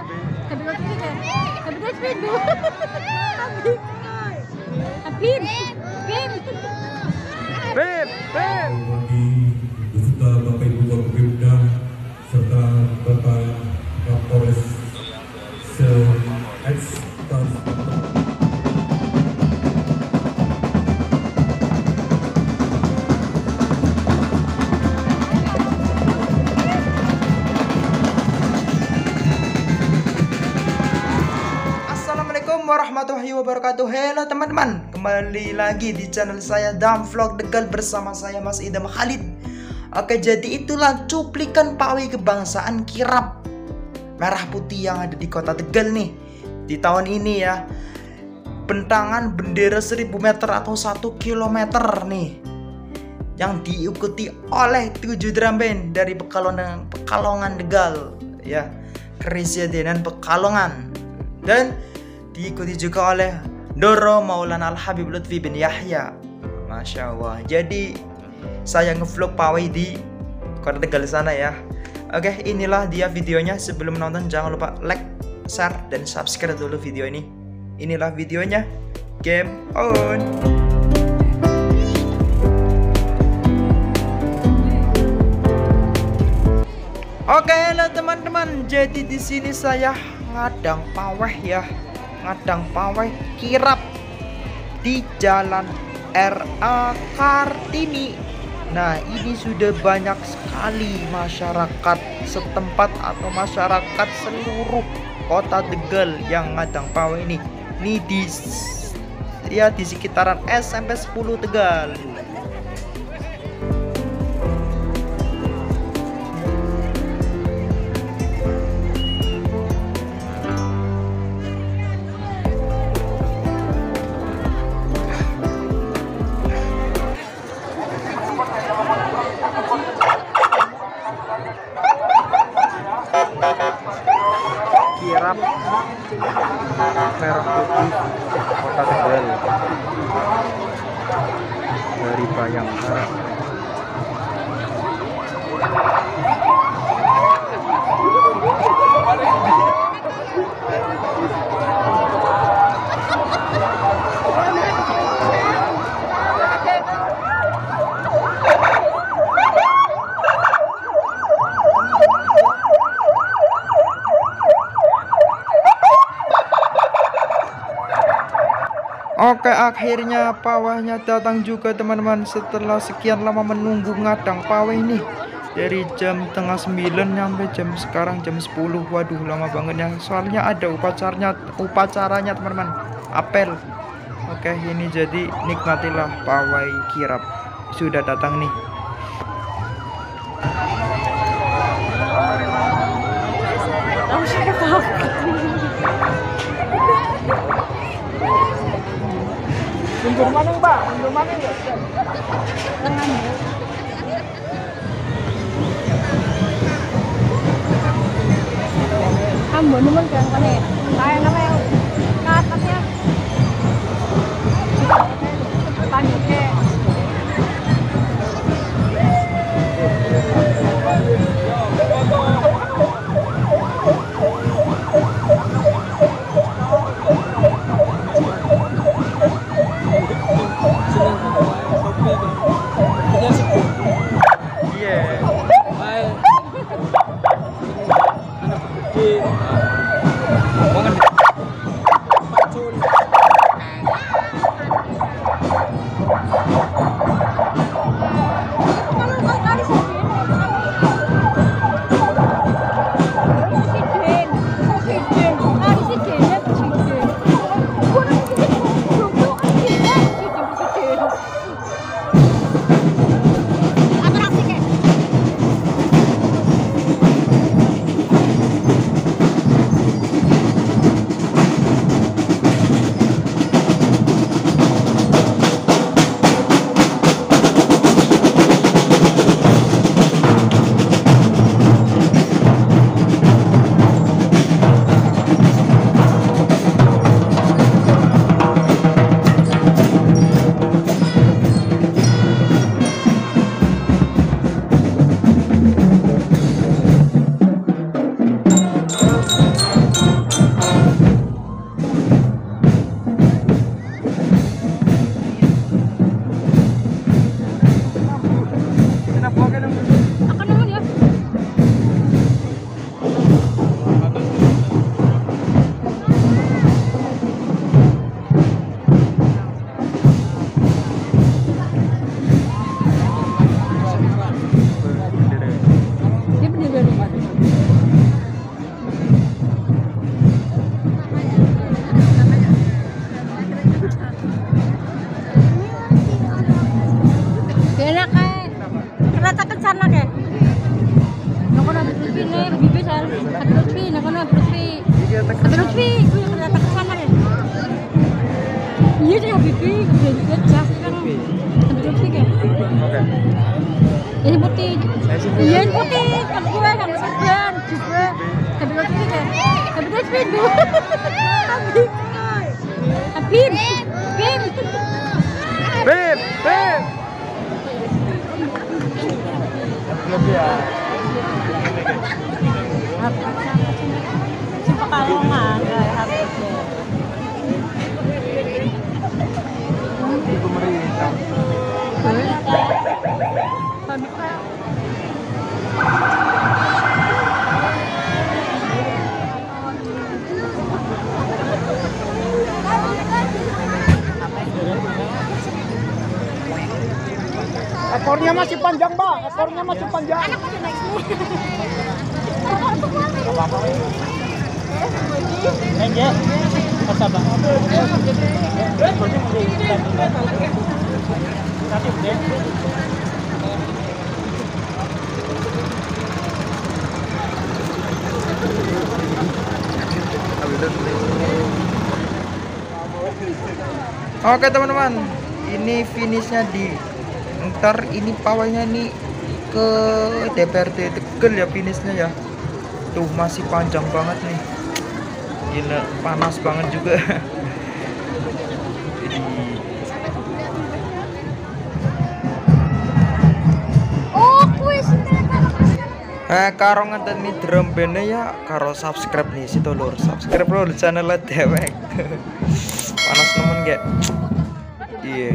Happy birthday kayak happy birthday dulu. Happy Beb. Beserta Bapak Ibu Wakubimda serta Bapak Kapolres se-ex. Assalamualaikum warahmatullahi wabarakatuh. Halo teman-teman, kembali lagi di channel saya Dam Vlog Tegal bersama saya Mas Idam Khalid. Oke, jadi itulah cuplikan pawai kebangsaan kirap merah putih yang ada di kota Tegal nih di tahun ini ya. Bentangan bendera 1000 meter atau 1 kilometer nih yang diikuti oleh 7 drum band dari Pekalongan Tegal ya, Kerisyadenan Pekalongan, dan diikuti juga oleh Doro Maulana Al Habib Lutfi bin Yahya. Masya Allah. Jadi saya ngevlog pawai di kota Tegal sana ya. Oke, inilah dia videonya. Sebelum nonton jangan lupa like, share, dan subscribe dulu video ini. Inilah videonya. Game on. Oke, halo teman-teman. Jadi di sini saya ngadang pawai ya. Ngadang pawai kirap di Jalan RA Kartini. Nah, ini sudah banyak sekali masyarakat setempat atau masyarakat seluruh kota Tegal yang ngadang pawai ini. Ini di sekitaran SMP 10 Tegal. Kirap merah putih kota Tegal dari Bayangkara. Oke, akhirnya pawainya datang juga teman-teman. Setelah sekian lama menunggu ngadang pawai ini dari jam tengah 9 sampai sekarang jam 10. Waduh, lama banget ya. Soalnya ada upacaranya teman-teman, apel. Oke, ini jadi nikmatilah pawai kirap sudah datang nih. Mundur mana Mbak? Mundur mana ya? tengah. Kamu nemen kan mana? Saya namanya ke atasnya. Paniknya. kelihatan Habib Lutfi, gue yang kelihatan kesana deh. Iya deh Habibie, gue jas kan. Habib Lutfi kan. Oke. Ini putih. Saya sih Iya ini putih. Kan gue yang seban juga. Habib Lutfi kan. Habib Lutfi dulu. Habib. Habib. Beb, beb. Lebih ya. Sumpah kalau nggak Habib. Di pemerintah. Ekornya masih panjang, Mbak. Ekornya masih panjang. Enggak. Kata Bang. Oke teman-teman, ini finishnya di ntar ini pawainya nih ke DPRD Tegal ya finishnya ya. Tuh masih panjang banget nih, gila panas banget juga. Oh, kuis. Karo ngenteni drum band ya, karo subscribe nih si Tolor, subscribe lo di channel dewek. Panas nemen gak? Iya.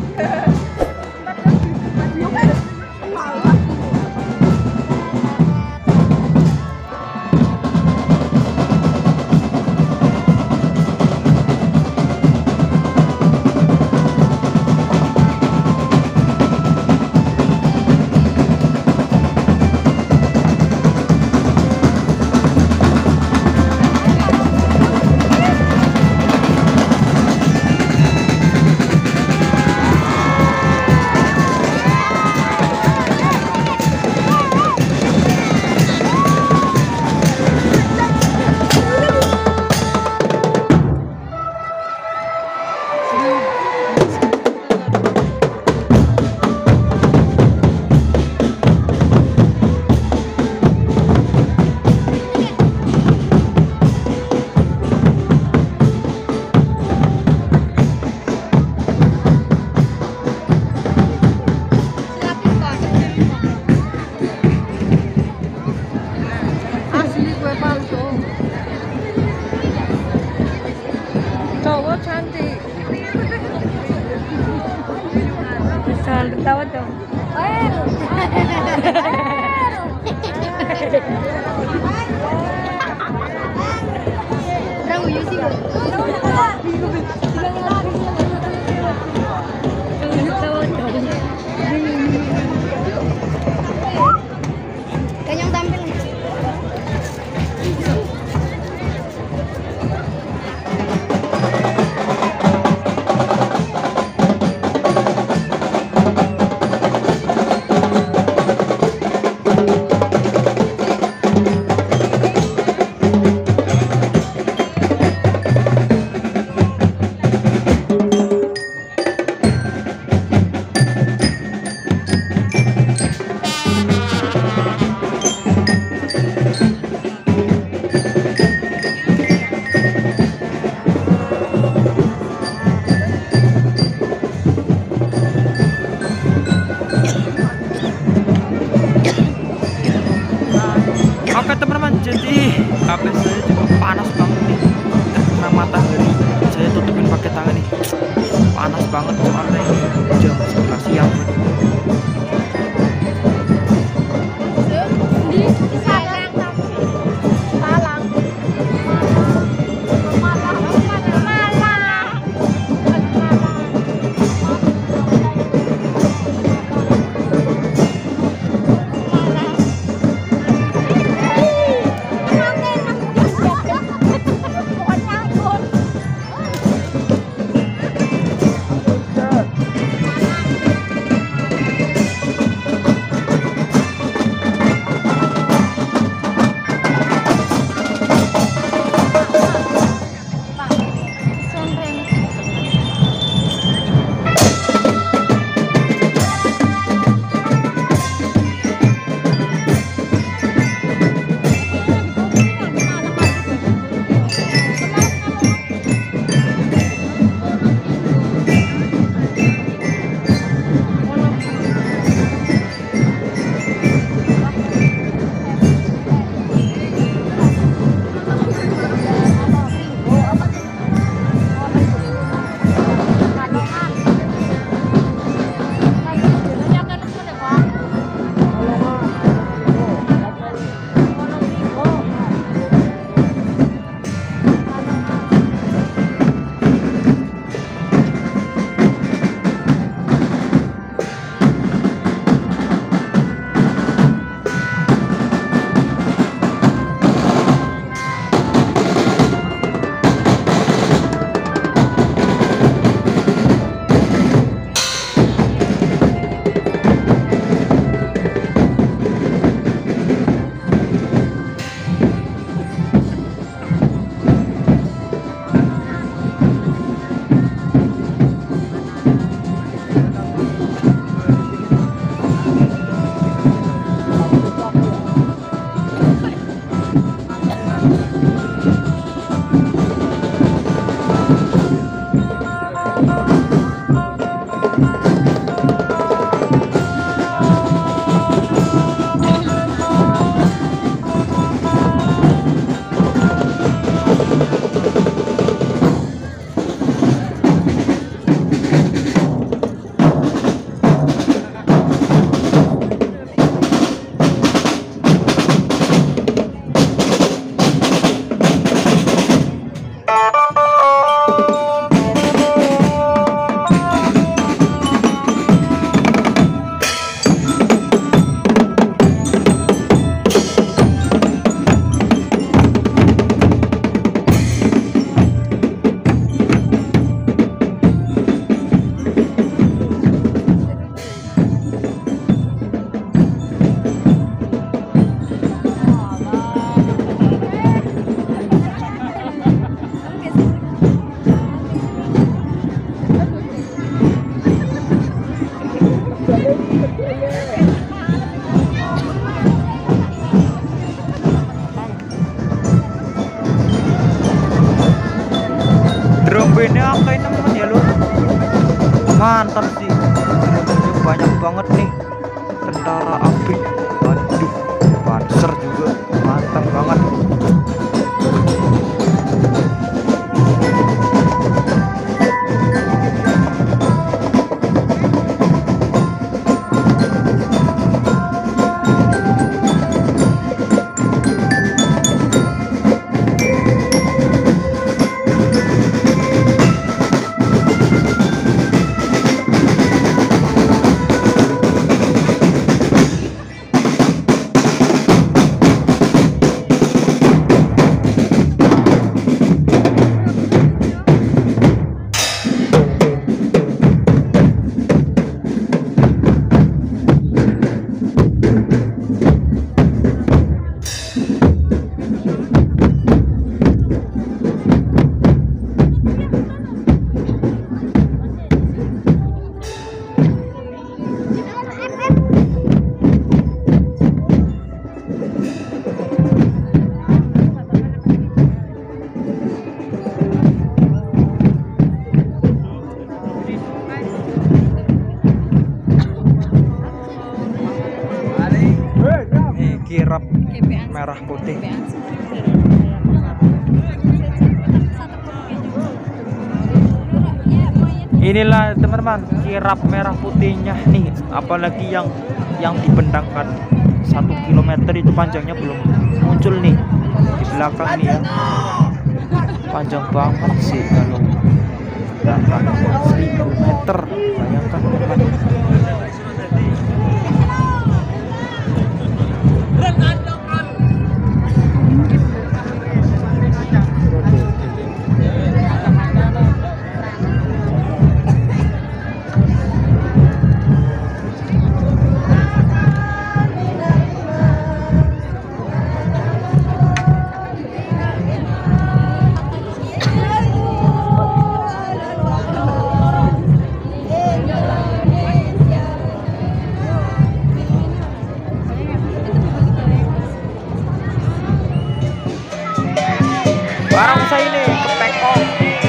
Asli gue palsu. Cowok cantik. Jangan ketawa dong. Orang uyu sih. Kanyang tampil. Oke teman-teman, jadi HP saya juga panas banget nih, terkena matahari. Saya tutupin pakai tangan nih, panas banget soalnya ini jam 11 siang. Oke teman-teman ya lur, mantap sih, banyak banget nih tentara ABRI. Waduh, Panzer juga mantap banget. Kirap merah putih. Inilah teman-teman kirap merah putihnya nih, apalagi yang dibentangkan 1 kilometer itu panjangnya belum muncul nih di belakang nih ya. Panjang banget sih kalau bentangkan 1000 meter, bayangkan teman. Barang saya ini kepekong.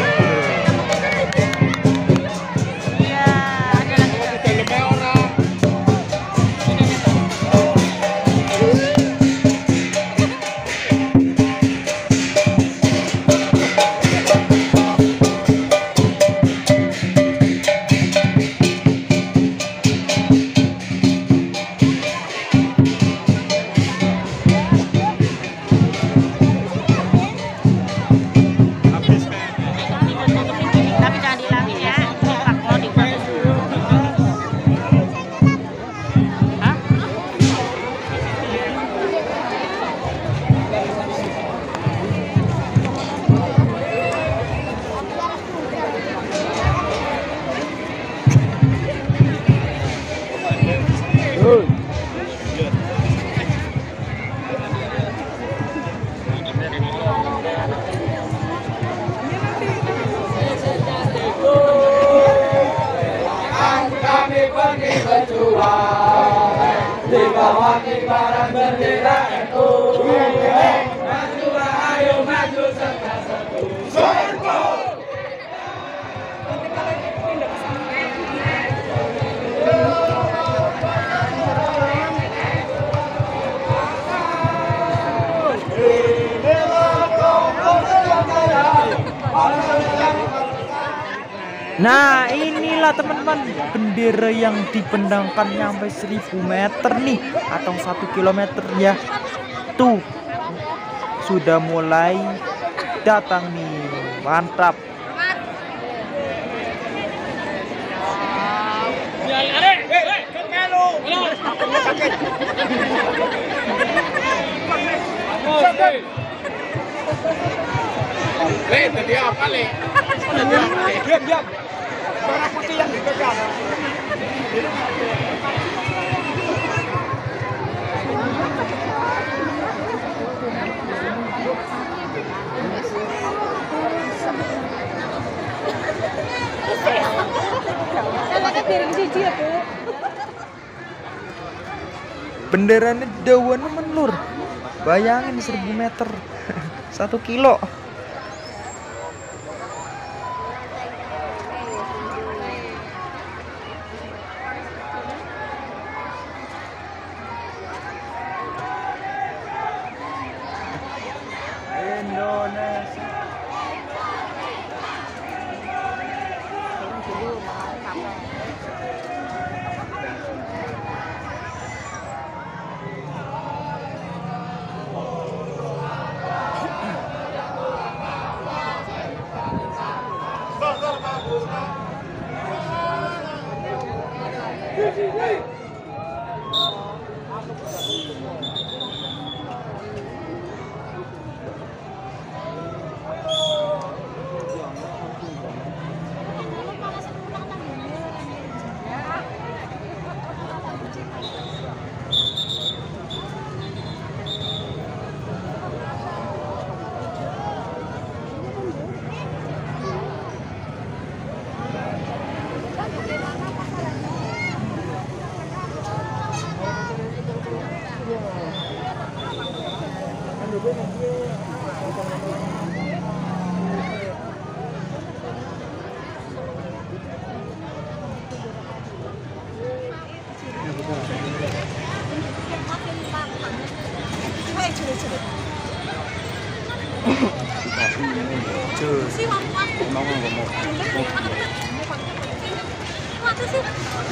Di bawah kibaran bendera NU, majulah ayo maju serta satu. Nah inilah teman-teman bendera yang dibentangkan sampai 1000 meter nih atau 1 kilometer ya. Tuh sudah mulai datang nih, mantap. Tadi apa le? Diam. Merah putih yang dipegang. Benderanya dawan menur. Bayangin 1000 meter 1 kilo. sih Mau nggak mau. Mati sih.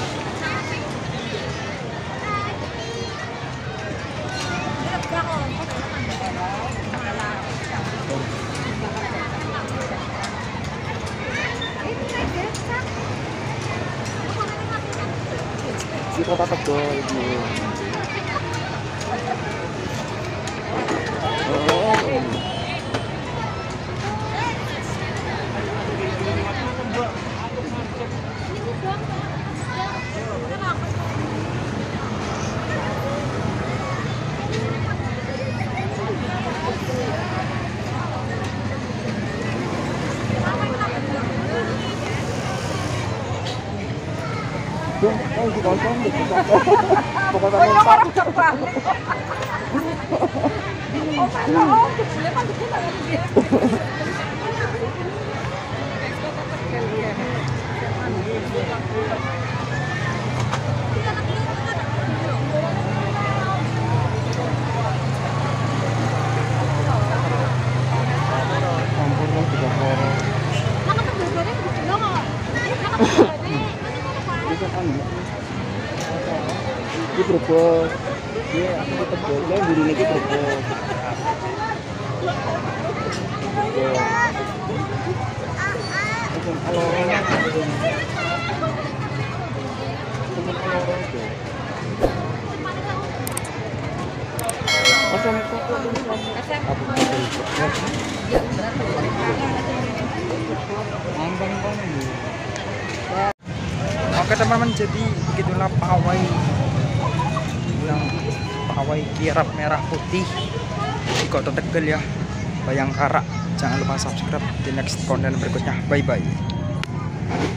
Di Kota Tegal ini. Di kosong di pokoknya di Brebes, dia aku Tegal, dia burine di Brebes. Oke teman-teman, jadi begitulah pawai kirap merah putih di Kota Tegal ya, Bayangkara. Jangan lupa subscribe di next konten berikutnya. Bye bye.